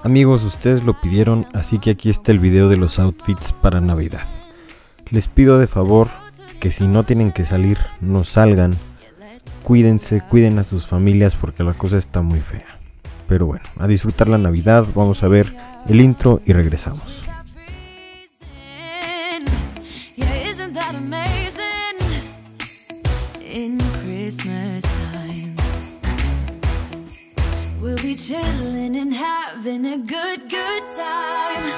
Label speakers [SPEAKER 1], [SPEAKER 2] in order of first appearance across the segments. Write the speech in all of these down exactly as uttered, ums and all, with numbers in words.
[SPEAKER 1] Amigos, ustedes lo pidieron, así que aquí está el video de los outfits para Navidad. Les pido de favor que si no tienen que salir, no salgan. Cuídense, cuiden a sus familias porque la cosa está muy fea. Pero bueno, a disfrutar la Navidad, vamos a ver el intro y regresamos.
[SPEAKER 2] We'll be chilling and having a good, good time.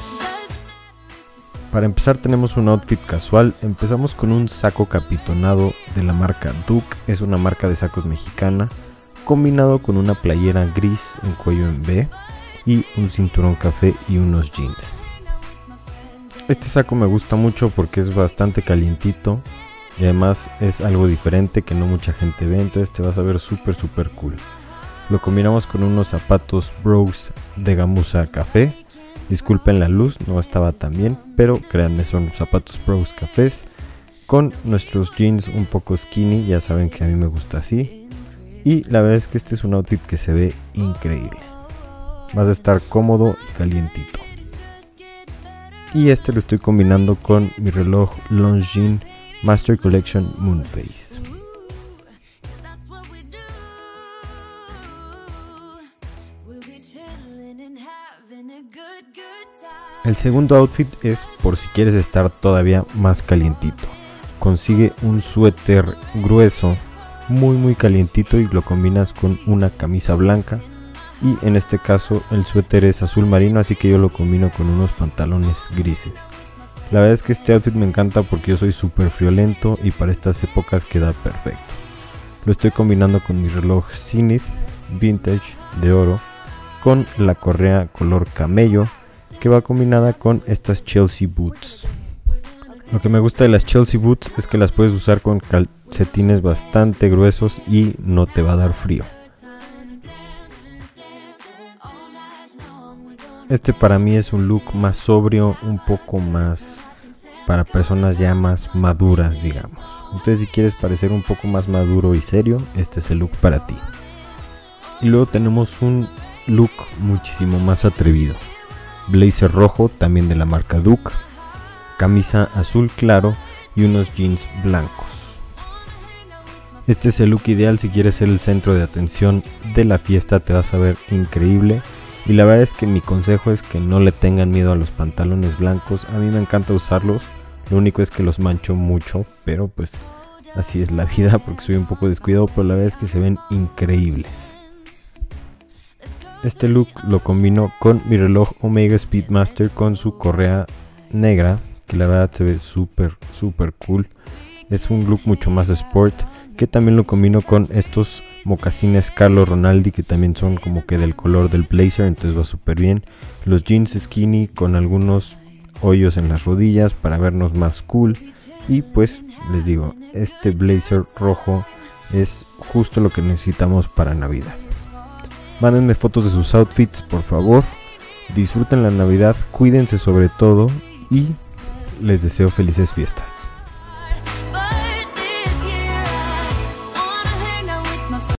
[SPEAKER 1] Para empezar tenemos un outfit casual. Empezamos con un saco capitonado de la marca Duke. Es una marca de sacos mexicana, combinado con una playera gris en cuello en V y un cinturón café y unos jeans. Este saco me gusta mucho porque es bastante calientito y además es algo diferente que no mucha gente ve, entonces te vas a ver súper súper cool. Lo combinamos con unos zapatos Bros de gamuza café. Disculpen la luz, no estaba tan bien, pero créanme, son zapatos Bros cafés. Con nuestros jeans un poco skinny, ya saben que a mí me gusta así. Y la verdad es que este es un outfit que se ve increíble. Vas a estar cómodo y calientito. Y este lo estoy combinando con mi reloj Longines Master Collection Moonface. El segundo outfit es por si quieres estar todavía más calientito. Consigue un suéter grueso, muy muy calientito, y lo combinas con una camisa blanca. Y en este caso el suéter es azul marino, así que yo lo combino con unos pantalones grises. La verdad es que este outfit me encanta porque yo soy súper friolento y para estas épocas queda perfecto. Lo estoy combinando con mi reloj Zenith Vintage de oro, con la correa color camello, que va combinada con estas Chelsea Boots. Lo que me gusta de las Chelsea Boots es que las puedes usar con calcetines bastante gruesos y no te va a dar frío. Este para mí es un look más sobrio, un poco más para personas ya más maduras, digamos. Entonces si quieres parecer un poco más maduro y serio, este es el look para ti. Y luego tenemos un look muchísimo más atrevido. Blazer rojo, también de la marca Duke, camisa azul claro y unos jeans blancos. Este es el look ideal si quieres ser el centro de atención de la fiesta, te vas a ver increíble. Y la verdad es que mi consejo es que no le tengan miedo a los pantalones blancos. A mí me encanta usarlos, lo único es que los mancho mucho, pero pues así es la vida porque soy un poco descuidado, pero la verdad es que se ven increíbles. Este look lo combino con mi reloj Omega Speedmaster con su correa negra, que la verdad se ve súper súper cool. Es un look mucho más sport, que también lo combino con estos mocasines Carlo Ronaldi, que también son como que del color del blazer, entonces va súper bien. Los jeans skinny con algunos hoyos en las rodillas para vernos más cool. Y pues les digo, este blazer rojo es justo lo que necesitamos para Navidad. Mándenme fotos de sus outfits, por favor. Disfruten la Navidad, cuídense sobre todo y les deseo felices fiestas.